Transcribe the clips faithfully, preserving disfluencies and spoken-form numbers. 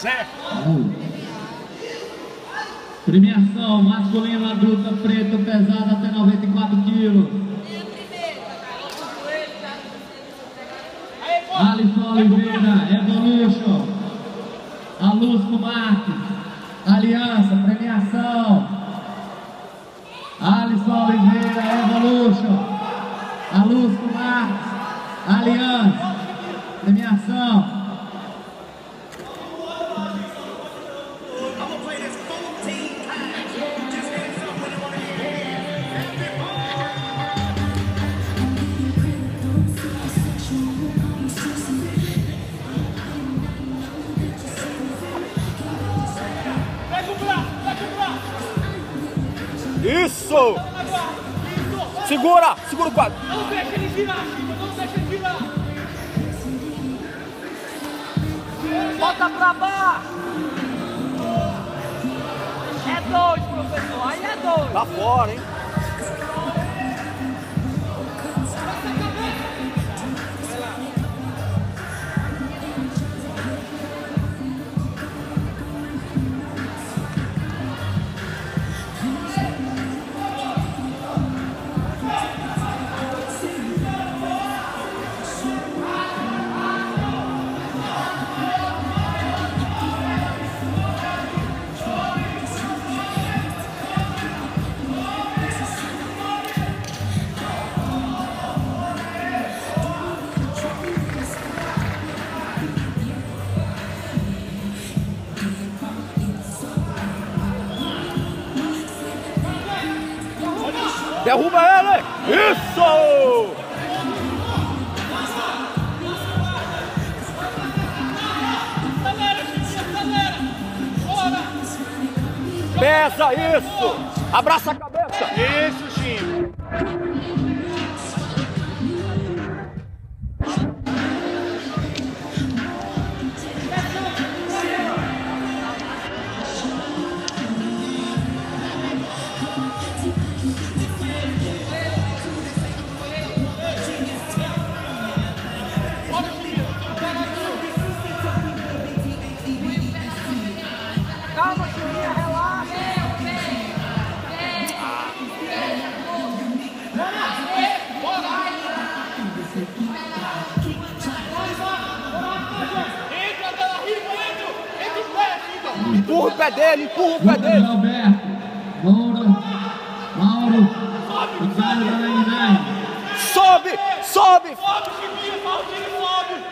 Zé. Premiação masculina adulta preto pesada até noventa e quatro quilos. Alisson Oliveira, Evolution. Alusco Marques, Aliança, premiação. Alisson Oliveira, Evolution. Alusco Marques, Aliança, premiação. Isso! Segura! Segura o quadro! Não deixa ele virar, Chico! Não deixa ele virar! Bota pra baixo! É dois, professor! Aí é dois! Tá fora, hein? Derruba ele! Isso! Acelera, Chico! Acelera! Bora! Pesa isso! Abraça a cabeça! Isso, Chico! Calma, Chiquinha, relaxa! Entra, Dela Riva, entra! Entra os pés, Chico! Empurra o pé dele, empurra o pé Lucas dele! Alberto, Moura, Mauro, e Caio da noventa e nove. Sobe! Sobe! Sobe, Chiquinha! Valdir, sobe!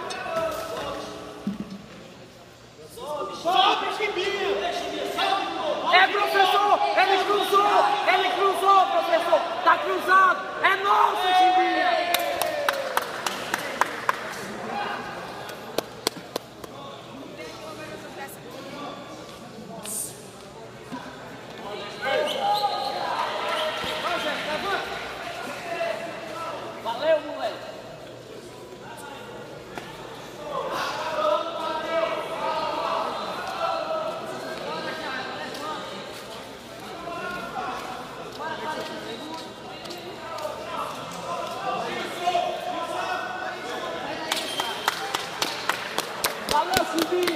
Sobe, Chiquinha! É, professor! Ele cruzou! Ele cruzou, professor! Tá cruzado! É nosso, Chiquinha! Valeu, moleque! Valeu, Chiquinha!